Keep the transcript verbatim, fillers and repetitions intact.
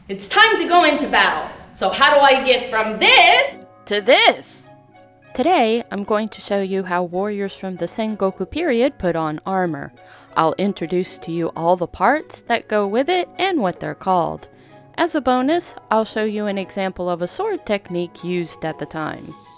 It's time to go into battle. So how do I get from this to this? Today, I'm going to show you how warriors from the Sengoku period put on armor. I'll introduce to you all the parts that go with it and what they're called. As a bonus, I'll show you an example of a sword technique used at the time.